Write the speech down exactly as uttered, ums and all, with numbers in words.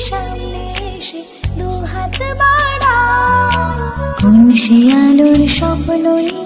সামনে এসে দু হাত বাড়ায়, কোন সে আলোর স্বপ্ন নিয়ে